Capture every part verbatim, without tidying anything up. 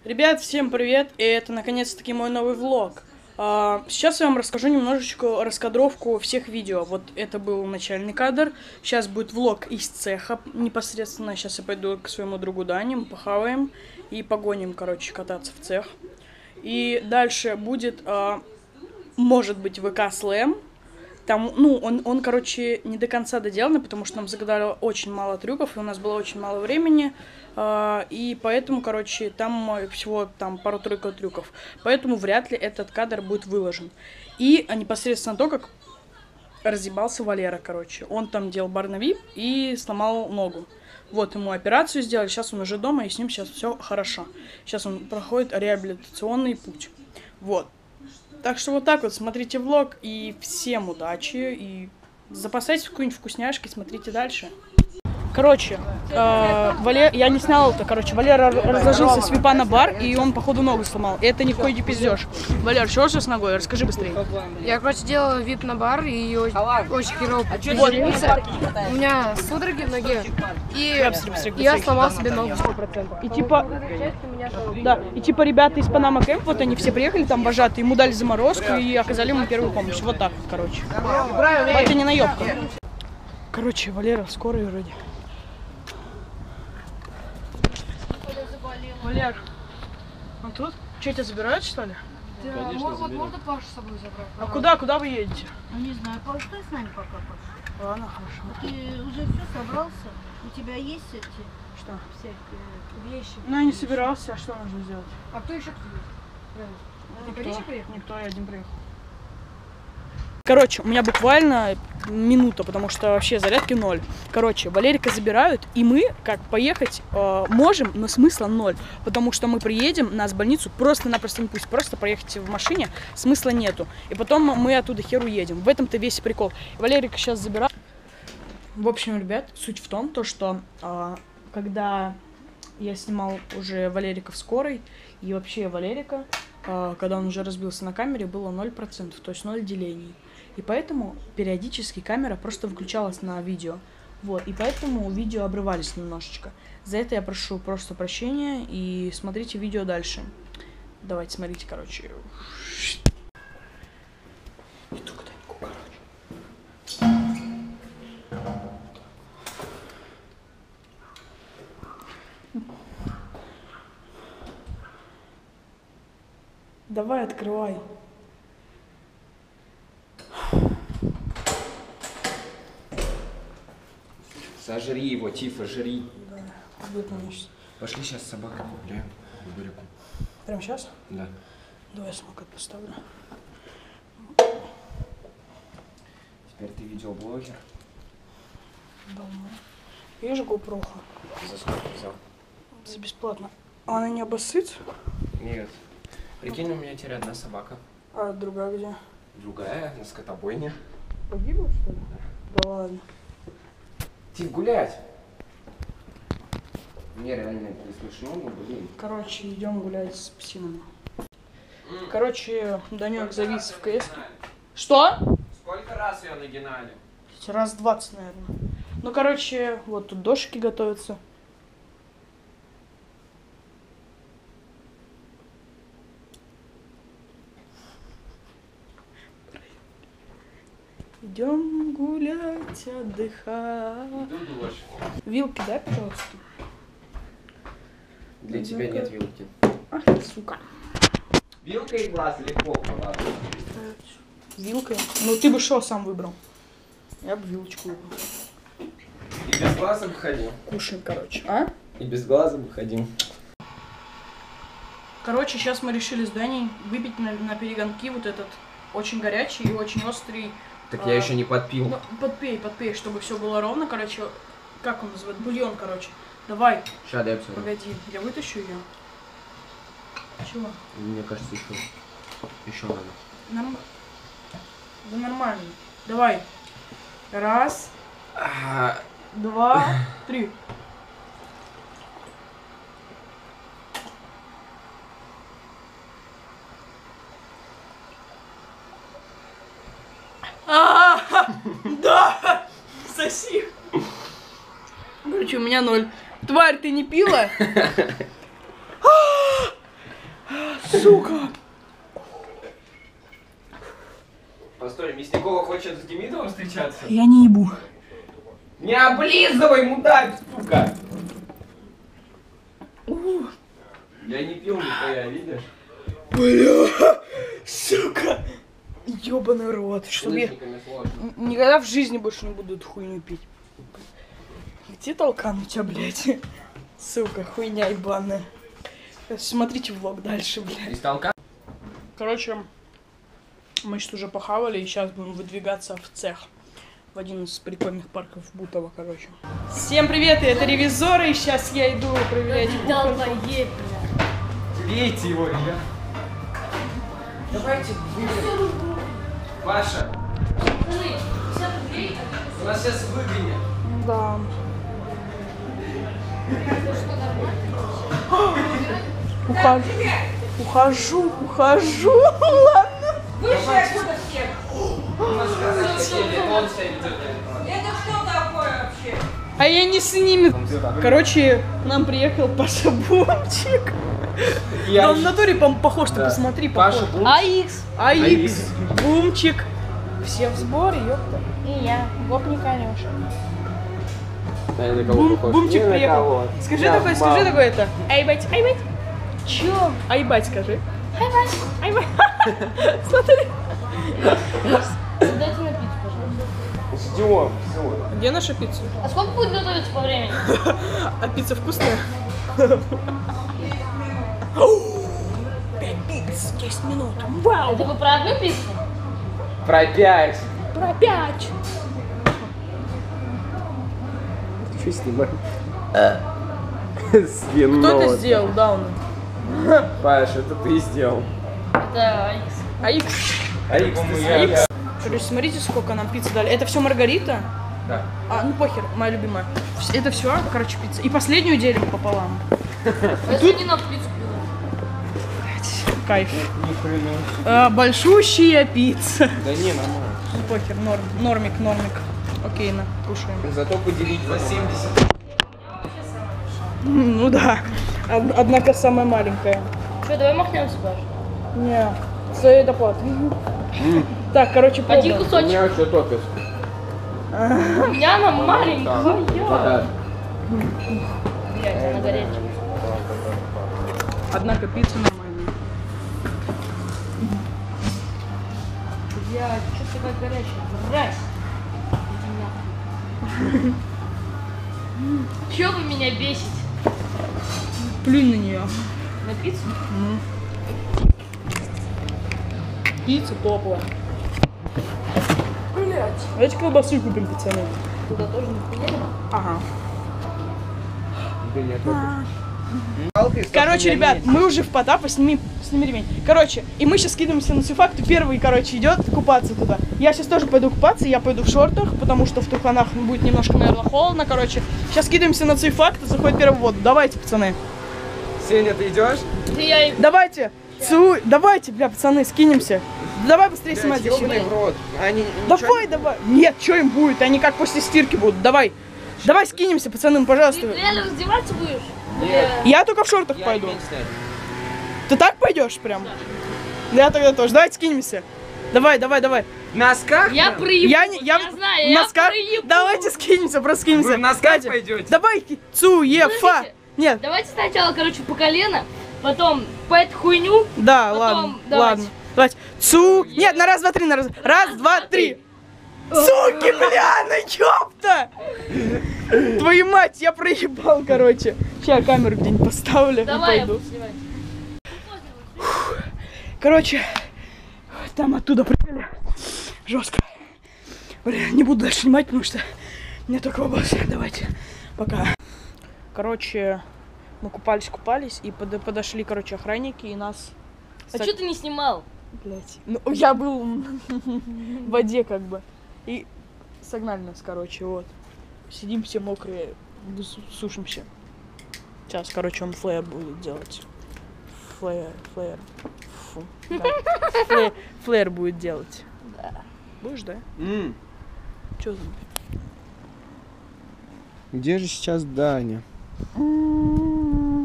Ребят, всем привет, и это наконец-таки мой новый влог. А, сейчас я вам расскажу немножечко раскадровку всех видео. Вот это был начальный кадр, сейчас будет влог из цеха непосредственно. Сейчас я пойду к своему другу Дане, мы похаваем и погоним, короче, кататься в цех. И дальше будет, а, может быть, ВК слэм. Там, ну, он, он, короче, не до конца доделанный, потому что нам загадали очень мало трюков, и у нас было очень мало времени, э, и поэтому, короче, там всего там пару-тройка трюков. Поэтому вряд ли этот кадр будет выложен. И а, непосредственно то, как разъебался Валера, короче. Он там делал бар на вип и сломал ногу. Вот, ему операцию сделали, сейчас он уже дома, и с ним сейчас все хорошо. Сейчас он проходит реабилитационный путь. Вот. Так что вот так вот, смотрите влог, и всем удачи, и запасайтесь в какой-нибудь вкусняшки, смотрите дальше. Короче, э, Валер... я не снял это, короче, Валера разложился с випа на бар, и он, походу, ногу сломал. И это ни в коей не пиздешь. Валер, что же с ногой? Расскажи быстрее. Я, короче, делала вип на бар, и очень, очень херово. Вот. У меня судороги в ноге, и я сломал себе ногу сто процентов. И типа, да, и типа ребята из Панама Кэмп, вот они все приехали, там вожатые, ему дали заморозку и оказали ему первую помощь. Вот так вот, короче. Это не наебка. Короче, Валера в скорой вроде. Валер, он тут? Что, тебя забирают, что ли? Да, Конечно, вот заберем. можно Пашу с собой забрать? А куда, куда вы едете? Ну не знаю, постой с нами пока, Паша. Ладно, хорошо. Ты уже все собрался? У тебя есть эти Что? всякие вещи? Ну, я не собирался, а что нужно сделать? А кто еще приедет? Ну, Ты Париж приехал? Никто, я один приехал. Короче, у меня буквально минута, потому что вообще зарядки ноль. Короче, Валерика забирают, и мы, как поехать, э, можем, но смысла ноль. Потому что мы приедем, нас в больницу просто-напросто не пусть. Просто проехать в машине смысла нету. И потом мы оттуда хер уедем. В этом-то весь прикол. Валерика сейчас забирают. В общем, ребят, суть в том, то, что э, когда я снимал уже Валерика в скорой, и вообще Валерика, э, когда он уже разбился на камере, было ноль процентов, то есть ноль делений. И поэтому периодически камера просто выключалась на видео. Вот, и поэтому видео обрывались немножечко. За это я прошу просто прощения и смотрите видео дальше. Давайте, смотрите, короче. Иду к Даньку, короче. Давай, открывай. Сожри его, Тифа, жри. Да, выполню сейчас. Пошли сейчас с собакой погуляем в Буряку. Прямо сейчас? Да. Давай я самокат поставлю. Теперь ты видеоблогер. Давно. Я же GoPro. За сколько взял? За бесплатно. А она не обоссытся? Нет. Прикинь, у меня теперь одна собака. А другая где? Другая на скотобойне. Погибла, что ли? Да ладно. Тиф, гулять! Мне реально это не смешно, но блин. Короче, идем гулять с псинами. Короче, Данек завис в КС. Что? Сколько раз ее нагинали? Раз двадцать, наверное. Ну, короче, вот тут дошики готовятся. Идем гулять, отдыхать. Иду дождь. Вилки дай, пожалуйста. Для Ну, тебя ну-ка. нет вилки. Ах ты, сука. Вилка и глаз легко положить. Вилкой? Ну ты бы что сам выбрал? Я бы вилочку выбрал. И без глаза выходим. Кушаем, короче. А? И без глаза выходим. Короче, сейчас мы решили с Даней выпить на, на перегонки вот этот очень горячий и очень острый. Так а, я еще не подпил. Ну, подпей, подпей, чтобы все было ровно, короче. Как он называет? Бульон, короче. Давай. Ща, дай обсужу. Погоди, я вытащу ее. Чего? Мне кажется, еще. Еще надо. Норм... Да нормально. Давай. Раз, А, два, три. А, да! Соси! Короче, у меня ноль. Тварь, ты не пила? сука! Постой, Мясникова хочет с Демидовым встречаться? Я не ебу. Не облизывай, мудак, сука! Я не пил нихуя, видишь? Бля, сука! Ёбаный рот, С чтобы я лыжниками сложно. н- никогда в жизни больше не буду эту хуйню пить. Где толкану тебя, блядь? Сука, хуйня ебаная. Смотрите влог дальше, блядь. Из толка? Короче, мы сейчас уже похавали и сейчас будем выдвигаться в цех. В один из прикольных парков Бутово, короче. Всем привет, и это ревизоры, и сейчас я иду проверять кухонку. Бейте его, ребят. Давайте выгоним. Паша, у нас сейчас выгонят. Да. Ухожу, ухожу, ухожу, ладно. А я не с ними. Короче, нам приехал Паша Бумчик. Я- Он в натуре по- похож, ты Да. посмотри, похож. Паша Бум. АИКС. АИКС, Бумчик. Все в сборе, ёпта. И я. Гопник Алёша. Бум, Бумчик приехал. Скажи такое, скажи такое это. Ай, бать, ай, бать. Чё? Ай, бать, скажи. Ай, Вась. Ай, бать. Смотри. Дайте на пиццу, пожалуйста. Ждем, все. Где наша пицца? А сколько будет готовиться по времени? А пицца вкусная? Пять пиц, десять минут. Вау! Это вы про одну пиццу? Про пять. Про пять! Что снимаем? Кто это сделал, Дауна? Паш, это ты сделал. Это АИКС. АИКС. Аикс, ты АИКС. Короче, смотрите, сколько нам пиццы дали. Это все Маргарита? Да. А, ну похер, моя любимая. Вс- Это все, короче, пицца. И последнюю делим пополам. Я сегодня на пиццу пила. Кайф. Ни хрена. А, большущая пицца. Да не, нормально. Ну похер, норм, нормик, нормик. Окей, на, кушаем. Зато поделить за семьдесят. Ну да. Од- Однако самая маленькая. Что, давай махнемся, Паш? Не, своей доплаты. Так, короче, Один пробуем. У кусочек. меня что топит? У меня она маленькая. Да. Блядь, она горячая. Однако пицца нормальная. Блядь, что такая горячая? Мразь. Иди нахуй. Чё вы меня бесите? Плюнь на нее. На пиццу? Пицца топовая. Блять. Давайте колбасу купим, пацаны. Туда тоже не поедем? Ага. Да нет, Короче, ребят, мы уже в Потапа, сними, сними ремень. Короче, и мы сейчас скидываемся на Суфакту. Первый, короче, идет купаться туда. Я сейчас тоже пойду купаться, я пойду в шортах, потому что в Туханах будет немножко, наверное, холодно, короче. Сейчас скидываемся на Суфакту, заходит первый в воду. Давайте, пацаны. Сеня, ты идешь? Да я и... Давайте. Цу... Давайте, бля, пацаны, скинемся. Давай быстрее снимать Блядь, вещи. ёбаный в рот. Они Давай, давай. Нет, что им будет? Они как после стирки будут. Давай. Давай скинемся, пацаны, ну, Ты пожалуйста. реально раздеваться будешь? Нет. Я только в шортах Я пойду. ремень снять. Ты так пойдешь прям? Я тогда тоже. Давайте скинемся. Давай, давай, давай. В носках? Я прям? проебу. Я не, я, знаю, в я носках. проебу. Давайте скинемся, просто скинемся. Вы в носках Катя, пойдете? Давай, цу, е, фа. Подождите. Нет, Давайте сначала, короче, по колено, потом по эту хуйню. да, Потом ладно, давайте. ладно. Давайте. Цу. Нет, на раз, два, три, на раз. Раз, два, три. Суки, бля, ну ёпта! Твою мать, я проебал, короче. Сейчас камеру где-нибудь поставлю Давай и я пойду. буду снимать. Короче, там оттуда прыгали. Жестко. Бля, не буду дальше снимать, потому что мне только вопрос. Давайте. Пока. Короче, мы купались, купались, и под- подошли, короче, охранники, и нас... А что ты не снимал? Блять. Ну, я был в воде, как бы. И согнали нас, короче, вот. Сидим все мокрые, су- сушимся. Сейчас, короче, он флеер будет делать. Флеер, флеер. Фу. Да. Флеер, флеер будет делать. Да. Будешь, да? М, Чё там? Где же сейчас Даня?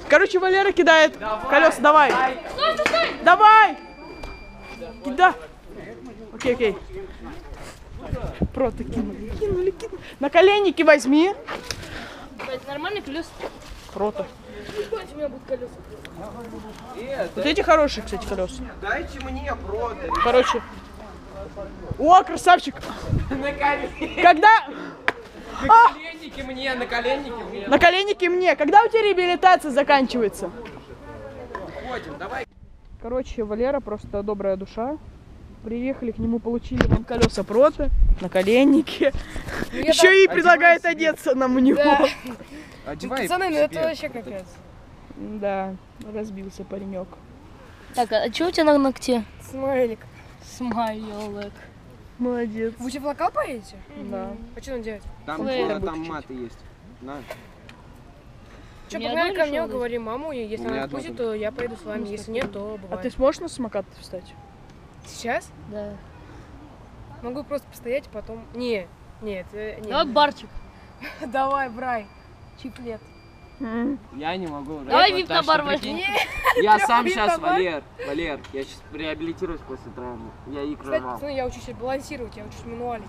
Короче, Валера кидает колеса. Давай. Давай. Кидай. Окей, окей. Прото кинули, кинули, кинули. На коленники возьми. Нормальный колес. Прото. У меня будут колеса. Вот эти хорошие, кстати, колеса. Дайте мне прото. Короче. О, красавчик. На коленники. Когда... А! Коленники мне, на коленники мне. На коленники мне. Когда у тебя реабилитация заканчивается? Ходим, давай. Короче, Валера просто добрая душа. Приехали к нему, получили вон колеса прото, наколенники. Еще и предлагает одеться нам у него. Да. Одевай. Пацаны, ну это вообще капец. Да, разбился паренек. Так, а что у тебя на ногте? Смайлик. Смайлик. Молодец. Вы что, в локал поедете? Да. А что надо делать? Там, Флэйр. э, там маты есть. На. Что, Ни погнали одной ко мне, решила говори маму, и если У меня она одна отпустит, только. то я поеду с вами, если нет, то А бывает. ты сможешь на самокат встать? Сейчас? Да. Могу просто постоять, потом... Не, нет, э, нет. Давай барчик. Давай, брай. Чиплет. Я не могу. Давай Вот вип так на что, бар прикинь, возьми. Я сам Вип сейчас, на бар? Валер, Валер, я сейчас реабилитируюсь после травмы. Я икру Кстати, рвал. пацаны, я учусь балансировать, я учусь мануалить.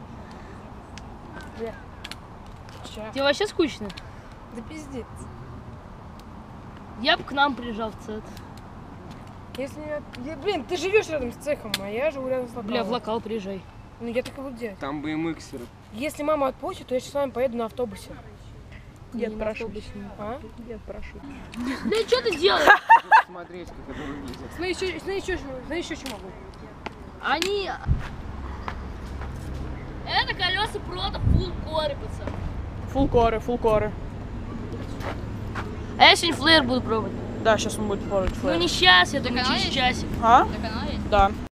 Бля. Ща. Тебе вообще скучно? Да пиздец. Я бы к нам приезжал в ЦЕТ. Если я... я- Блин, ты живешь рядом с цехом, а я живу рядом с локалом. Бля, в локал приезжай. Ну я так и буду делать. Там бэ эм иксеры. Если мама отпустит, то я сейчас с вами поеду на автобусе. Дед, Не, прошу. А? Дед, прошу. Бля, что ты делаешь? Смотреть, как это выглядит. Смотри, еще, смотри, еще, смотри, еще что могу. Они... Это колеса прото фулл коре, пацан. Фулкоры, фулкоры. А я сегодня флэйр буду пробовать. Да, сейчас он будет пробовать Ну флэш. не сейчас, я думаю, через часик. А? Да.